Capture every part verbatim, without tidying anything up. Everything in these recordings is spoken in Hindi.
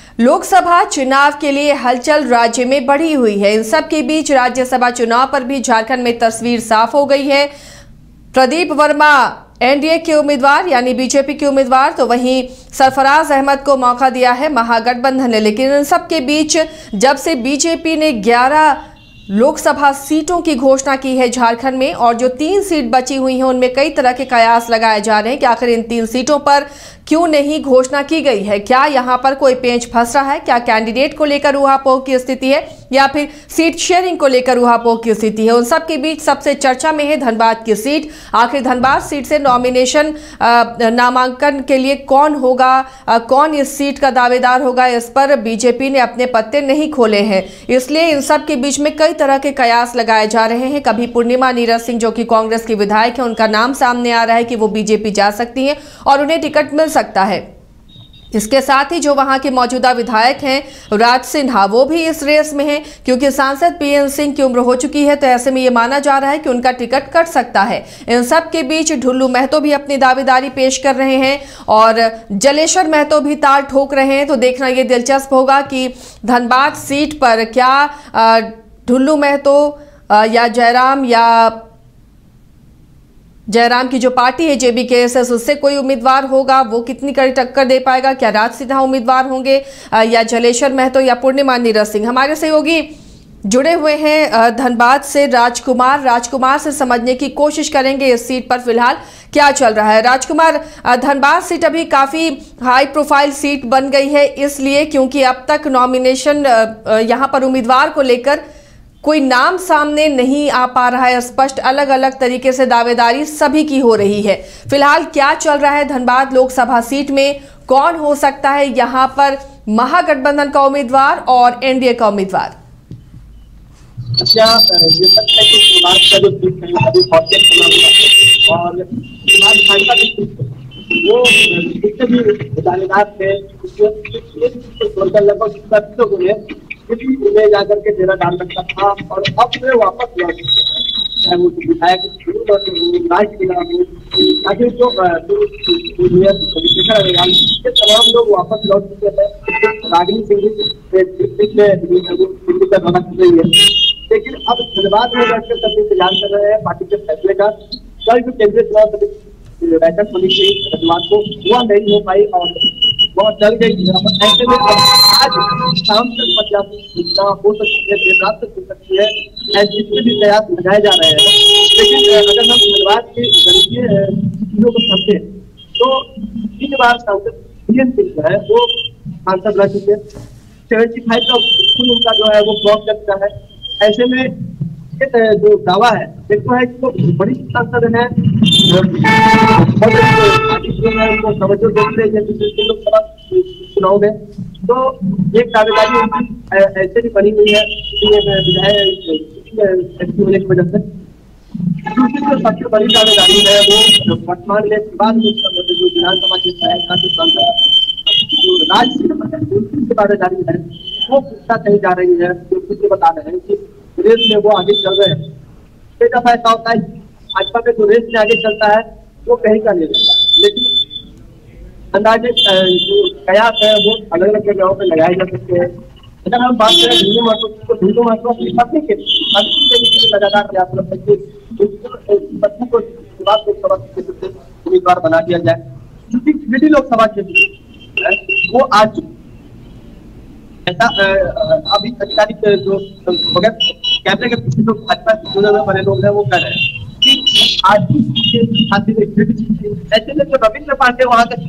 लोकसभा चुनाव के लिए हलचल राज्य में बढ़ी हुई है। इन सब के बीच राज्यसभा चुनाव पर भी झारखंड में तस्वीर साफ हो गई है। प्रदीप वर्मा एनडीए के उम्मीदवार यानी बीजेपी के उम्मीदवार, तो वहीं सरफराज अहमद को मौका दिया है महागठबंधन ने। लेकिन इन सब के बीच जब से बीजेपी ने ग्यारह लोकसभा सीटों की घोषणा की है झारखंड में, और जो तीन सीट बची हुई हैं उनमें कई तरह के कयास लगाए जा रहे हैं कि आखिर इन तीन सीटों पर क्यों नहीं घोषणा की गई है। क्या यहां पर कोई पेंच फंस रहा है? क्या कैंडिडेट को लेकर उहापोह की स्थिति है या फिर सीट शेयरिंग को लेकर उहापोह की स्थिति है? उन सब के बीच सबसे चर्चा में है धनबाद की सीट। आखिर धनबाद सीट से नॉमिनेशन नामांकन के लिए कौन होगा, कौन इस सीट का दावेदार होगा, इस पर बीजेपी ने अपने पत्ते नहीं खोले हैं। इसलिए इन सब के बीच में कई तरह के कयास लगाए जा रहे हैं। कभी पूर्णिमा नीरज सिंह जो कि कांग्रेस की विधायक है, उनका नाम सामने आ रहा है कि वो बीजेपी जा सकती हैं और उन्हें टिकट मिल सकता है। इसके साथ ही जो वहां के मौजूदा विधायक हैं राज सिन्हा, वो भी इस रेस में हैं क्योंकि सांसद पीएन सिंह की उम्र हो चुकी है, तो ऐसे में ये माना जा रहा है कि उनका टिकट कट सकता है। इन सब के बीच ढुल्लू महतो भी अपनी दावेदारी पेश कर रहे हैं और जलेश्वर महतो भी ताल ठोक रहे हैं। तो देखना ये दिलचस्प होगा कि धनबाद सीट पर क्या ढुल्लू महतो या जयराम या जयराम की जो पार्टी है जेबी के एस एस, उससे कोई उम्मीदवार होगा, वो कितनी कड़ी टक्कर दे पाएगा? क्या राज सिन्हा उम्मीदवार होंगे या जलेश्वर महतो या पूर्णिमा नीरज सिंह? हमारे सहयोगी जुड़े हुए हैं धनबाद से राजकुमार राजकुमार से समझने की कोशिश करेंगे इस सीट पर फिलहाल क्या चल रहा है। राजकुमार, धनबाद सीट अभी काफी हाई प्रोफाइल सीट बन गई है इसलिए क्योंकि अब तक नॉमिनेशन यहां पर उम्मीदवार को लेकर कोई नाम सामने नहीं आ पा रहा है स्पष्ट। अलग अलग तरीके से दावेदारी सभी की हो रही है। फिलहाल क्या चल रहा है धनबाद लोकसभा सीट में? कौन हो सकता है यहां पर महागठबंधन का उम्मीदवार और एनडीए का उम्मीदवार? अच्छा, ये सच है कि धनबाद का जो सीट है अभी हॉटकेक चुनाव और धनबाद भाजपा की सीट वो जितने भी दावेदार थे लगभग सत्तर को उन्हें जाकर के डेरा डाल सकता था और अब वे वापस लौट चाहे वो विधायक राज जिला हो या फिर जो तमाम लोग वापस लौट चुके हैं। रागिनी सिंह दिल्ली का दौरा कर रही है, लेकिन अब धनबाद में बैठकर सभी इंतजार कर रहे हैं पार्टी के फैसले का। कल जो केंद्रीय चुनाव समिति बैठक होनी थी धनबाद को, वह नहीं हो पाई और बहुत डर गई। ऐसे में आज शाम तक मतलब हो सकती है, देर रात तक हो सकती है, ऐसे भी प्रयास लगाए जा रहे हैं। लेकिन अगर हम धनबाद के चीजों को समझे तो तीन बार सांसद पीएन सिंह जो है वो सांसद रह चुके, सेवेंटी फाइव का बिल्कुल उनका जो है वो ब्लॉक कर चुका है। ऐसे में जो दावा है देखो है कि वो बड़ी सांसद है, उनको तवज्जो देते हैं लोकसभा चुनाव में, तो एक दावेदारी उनकी ऐसे भी बनी हुई है विधायक होने की वजह से। दूसरी जो सबसे बड़ी दावेदारी है वो वर्तमान में जो विधानसभा के सांसद जो राज्य की दावेदारी है वो पुख्ता कही जा रही है। जो खुद बता रहे हैं कि रेस में वो आगे चल रहे हैं। कई दफा ऐसा होता है भाजपा में जो रेस में आगे चलता है वो कहीं का नहीं रहता, लेकिन अंदाजे जो कयास है वो अलग अलग जगहों पर लगाए जा सकते हैं। अगर हम बात करें ढूंढू महतो तो ढूंढू महतो अपनी पत्नी के लगातार प्रयास करते हैं पत्नी को लोकसभा क्षेत्र से उम्मीदवार बना दिया जाए, क्योंकि गिरिडीह लोकसभा क्षेत्र है वो आज ऐसा अभी आधिकारिक जो बगैर कैमरे के पीछे जो भाजपा चुने हुए बड़े लोग हैं वो कर रहे हैं कि आज ऐसे में जो रविंद्र पांडे वहां का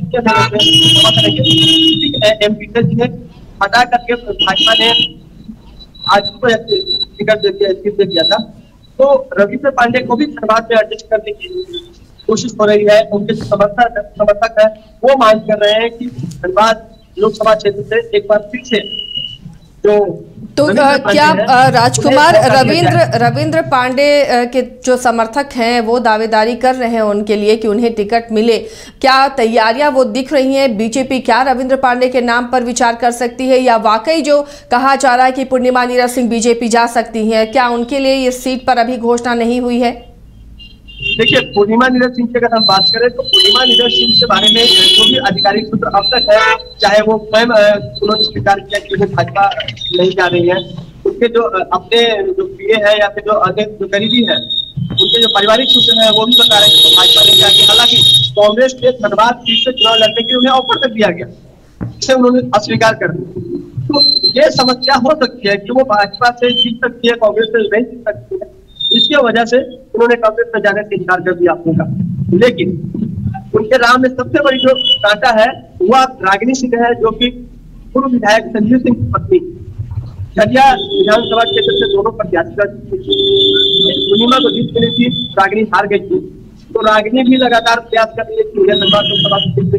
एमपी ने हटा करके भाजपा ने आज को टिकट दे दिया था, तो रविंद्र पांडे को भी धनबाद में एडजस्ट करने की कोशिश हो रही है। उनके जो समर्थक समर्थक है वो मांग कर रहे हैं कि धनबाद लोकसभा क्षेत्र से एक बार फिर से जो तो क्या राजकुमार रविंद्र रविंद्र पांडे के जो समर्थक हैं वो दावेदारी कर रहे हैं उनके लिए कि उन्हें टिकट मिले, क्या तैयारियां वो दिख रही हैं? बीजेपी क्या रविंद्र पांडे के नाम पर विचार कर सकती है या वाकई जो कहा जा रहा है कि पूर्णिमा नीरज सिंह बीजेपी जा सकती हैं, क्या उनके लिए इस सीट पर अभी घोषणा नहीं हुई है? देखिए, पूर्णिमा नीरज सिंह की अगर हम बात करें तो पूर्णिमा नीरज सिंह के बारे में जो भी आधिकारिक सूत्र अब तक है, चाहे वो स्वयं उन्होंने स्वीकार किया कि वो भाजपा नहीं जा रही है, उनके जो अपने जो पीए है या फिर जो अन्य जो करीबी है, उनके जो पारिवारिक सूत्र है वो भी बता रहे हैं कि भाजपा नहीं जाती। हालांकि कांग्रेस के धनबाद सीट से चुनाव लड़ने के लिए उन्हें ऑफर तक दिया गया, इसे उन्होंने अस्वीकार कर दिया। तो ये समस्या हो सकती है कि वो भाजपा से जीत सकती है, कांग्रेस से नहीं जीत सकती है, इसकी वजह से उन्होंने कांग्रेस में जाने से इनकार कर दिया अपने का। लेकिन उनके राह में सबसे बड़ी जो कांटा है वह रागिनी सिंह है, जो कि पूर्व विधायक संजीव सिंह की पत्नी। खटिया विधानसभा क्षेत्र से दोनों प्रत्याशी पूर्णिमा को जीत मिली थी, रागिनी हार गई थी। तो रागिनी भी लगातार प्रयास कर रही है कि उन्हें लोकसभा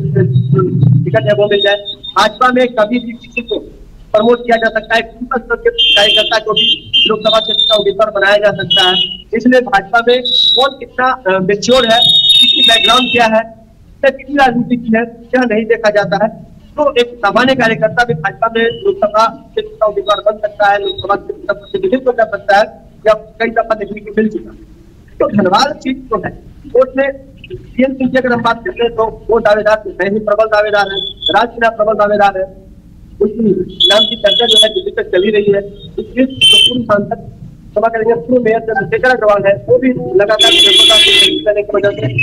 टिकट है वो मिल जाए। भाजपा में कभी भी किसी को प्रमोट किया जा सकता है, कार्यकर्ता को भी लोकसभा क्षेत्र का उम्मीदवार बनाया जा सकता है। इसलिए भाजपा में कौन कितना मेच्योर है, किसकी बैकग्राउंड क्या है, कितनी राजनीति की है, यह नहीं देखा जाता है। तो एक सामान्य कार्यकर्ता भी भाजपा में लोकसभा क्षेत्र का उम्मीदवार बन सकता है, लोकसभा क्षेत्र का प्रतिनिधित्व कर सकता है, या कई दफा देखने को मिल चुका है। तो धनबाद सीट जो है कोर्ट में सीएम सिंह की अगर हम बात करते हैं तो वो दावेदार है ही, प्रबल दावेदार है, राजसेना प्रबल दावेदार है, उनकी नाम की चर्चा जो है दिल्ली तक चली रही है। इस बीच जो पूर्व सांसद सभा करेंगे पूर्व मेयर चंद्रशेखर अग्रवाल है, वो भी लगातार करने की वजह से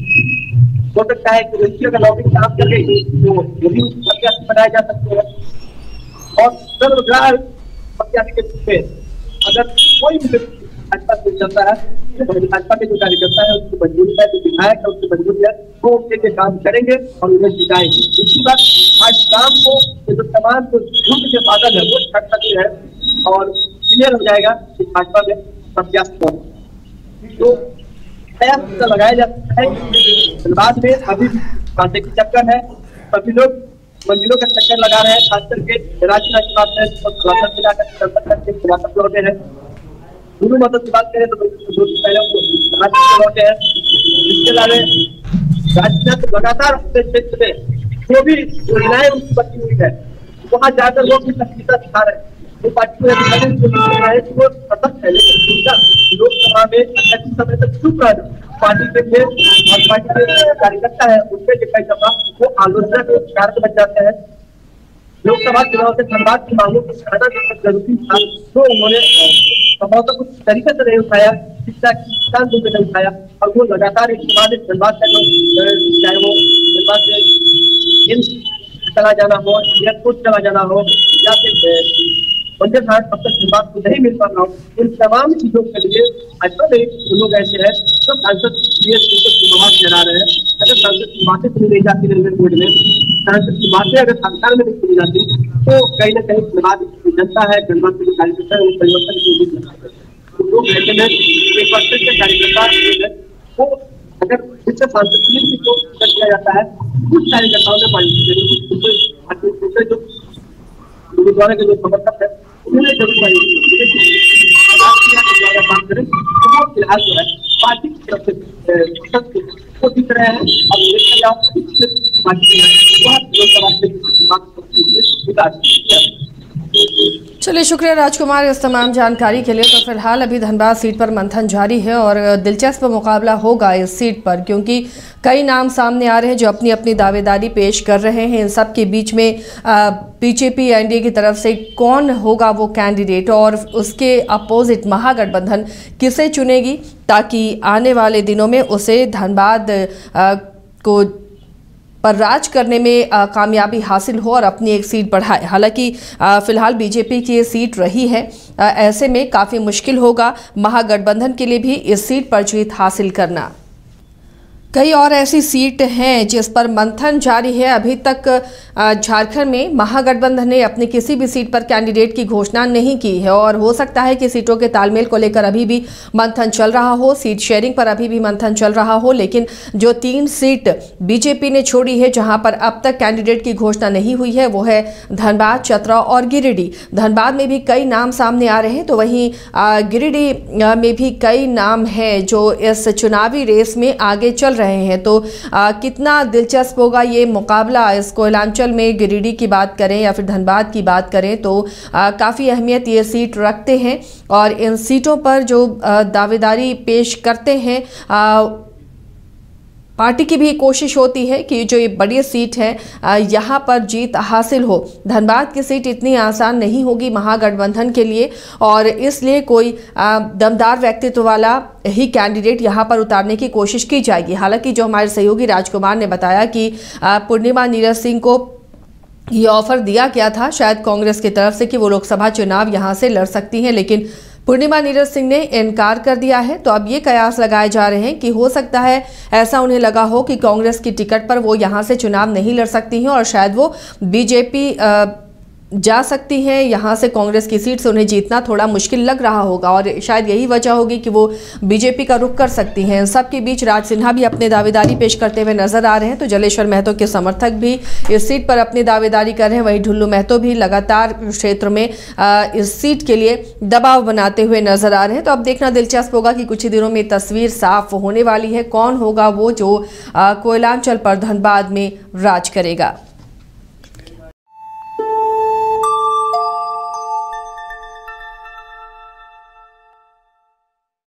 हो सकता है कि उनकी अगर लॉबिंग काम कर गई तो वो भी प्रत्याशी बनाए जा सकते हैं। और सर्वग्राह प्रत्याशी के रूप में अगर कोई भी भाजपा से चलता है तो भाजपा के जो कार्यकर्ता है उसकी मंजूरी है, जो विधायक है उसकी मंजूरी है, वो उनके काम करेंगे और उन्हें जिताएंगे। दूसरी बात, आज शाम को जो तमाम जो झूठ के बादल है वो छट सकते हैं और क्लियर हो जाएगा कि भाजपा में प्रत्याशी कौन। तो प्रयास लगाया जा सकता है। धनबाद में अभी कांटे की चक्कर है, सभी लोग मंजिलों का चक्कर लगा रहे हैं, खास करके राजसेना की बात है तो मिलाकर लौटे हैं। दोनों मदद की बात करें तो दो दिन पहले राजसेना लौटे हैं। इसके अलावा राजसेना तो लगातार अपने क्षेत्र में जो भी योजनाएं उनकी बची हुई है वहां जाकर वो भी सक्रियता दिखा रहे हैं। वो पार्टी को वो सतर्क है, लेकिन लोकसभा में अच्छी समय तक चुप रहा पार्टी के लिए और पार्टी के कार्यकर्ता है उनके दिखाई दफा वो आलोचना के कारण बन जाते हैं। लोकसभा चुनाव से धनबाद की मांगों को उठाना जरूरी था, तो उन्होंने संभवतः कुछ तरीके से नहीं उठाया, शिक्षा किसान रूप में नहीं उठाया, और वो लगातार एक बाद धनबाद का जो चाहे वो धनबाद से चला जाना हो, एयरपोर्ट चला जाना हो, या फिर बंदर भारत अब तक धनबाद को नहीं मिल पा रहा हो, इन तमाम चीजों के लिए भाजपा में लोग ऐसे हैं तो सांसद चला रहे हैं। अगर सांसद की बातें सुनी नहीं जाती रेलवे बोर्ड में, सांसद की बातें अगर सरकार में नहीं सुनी जाती तो कहीं ना कहीं धनबाद की जनता है, धनबाद के कार्यकर्ता है, वो परिवर्तन की उम्मीद करते हैं। तो लोग ऐसे में एक परसेंट के कार्यकर्ता वो अगर इससे सांसद को किया जाता है, कुछ कार्यकर्ताओं में पार्टी जो उम्मीदवार के जो समर्थक है उन्हें जरूर बात करें तो वो फिलहाल जो है पार्टी की तरफ से वो दिख रहे हैं। अब पार्टी चलिए, शुक्रिया राजकुमार इस तमाम जानकारी के लिए। तो फिलहाल अभी धनबाद सीट पर मंथन जारी है और दिलचस्प मुकाबला होगा इस सीट पर, क्योंकि कई नाम सामने आ रहे हैं जो अपनी अपनी दावेदारी पेश कर रहे हैं। इन सब के बीच में बीजेपी एनडीए की तरफ से कौन होगा वो कैंडिडेट और उसके अपोजिट महागठबंधन किसे चुनेगी, ताकि आने वाले दिनों में उसे धनबाद को पर राज करने में आ, कामयाबी हासिल हो और अपनी एक सीट बढ़ाए। हालांकि फिलहाल बीजेपी की ये सीट रही है, आ, ऐसे में काफ़ी मुश्किल होगा महागठबंधन के लिए भी इस सीट पर जीत हासिल करना। कई और ऐसी सीट हैं जिस पर मंथन जारी है। अभी तक झारखंड में महागठबंधन ने अपनी किसी भी सीट पर कैंडिडेट की घोषणा नहीं की है और हो सकता है कि सीटों के तालमेल को लेकर अभी भी मंथन चल रहा हो, सीट शेयरिंग पर अभी भी मंथन चल रहा हो। लेकिन जो तीन सीट बीजेपी ने छोड़ी है जहां पर अब तक कैंडिडेट की घोषणा नहीं हुई है वो है धनबाद, चतरा और गिरिडीह। धनबाद में भी कई नाम सामने आ रहे हैं तो वहीं गिरिडीह में भी कई नाम हैं जो इस चुनावी रेस में आगे चल रहे हैं। तो आ, कितना दिलचस्प होगा ये मुकाबला। इस कोयलांचल में गिरिडीह की बात करें या फिर धनबाद की बात करें तो काफ़ी अहमियत ये सीट रखते हैं और इन सीटों पर जो दावेदारी पेश करते हैं आ, पार्टी की भी कोशिश होती है कि जो ये बड़ी सीट है यहाँ पर जीत हासिल हो। धनबाद की सीट इतनी आसान नहीं होगी महागठबंधन के लिए और इसलिए कोई दमदार व्यक्तित्व वाला ही कैंडिडेट यहाँ पर उतारने की कोशिश की जाएगी। हालांकि जो हमारे सहयोगी राजकुमार ने बताया कि पूर्णिमा नीरज सिंह को ये ऑफर दिया गया था शायद कांग्रेस की तरफ से कि वो लोकसभा चुनाव यहाँ से लड़ सकती हैं, लेकिन पूर्णिमा नीरज सिंह ने इनकार कर दिया है। तो अब ये कयास लगाए जा रहे हैं कि हो सकता है ऐसा उन्हें लगा हो कि कांग्रेस की टिकट पर वो यहाँ से चुनाव नहीं लड़ सकती हैं और शायद वो बीजेपी जा सकती हैं। यहाँ से कांग्रेस की सीट से उन्हें जीतना थोड़ा मुश्किल लग रहा होगा और शायद यही वजह होगी कि वो बीजेपी का रुख कर सकती हैं। सबके बीच राज सिन्हा भी अपने दावेदारी पेश करते हुए नजर आ रहे हैं। तो जलेश्वर महतो के समर्थक भी इस सीट पर अपनी दावेदारी कर रहे हैं। वहीं ढुल्लू महतो भी लगातार क्षेत्र में इस सीट के लिए दबाव बनाते हुए नजर आ रहे हैं। तो अब देखना दिलचस्प होगा कि कुछ ही दिनों में तस्वीर साफ होने वाली है, कौन होगा वो जो कोयलांचल पर धनबाद में राज करेगा।